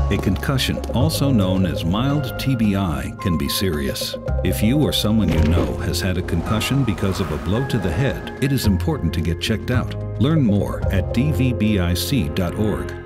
A concussion, also known as mild TBI, can be serious. If you or someone you know has had a concussion because of a blow to the head, it is important to get checked out. Learn more at dvbic.org.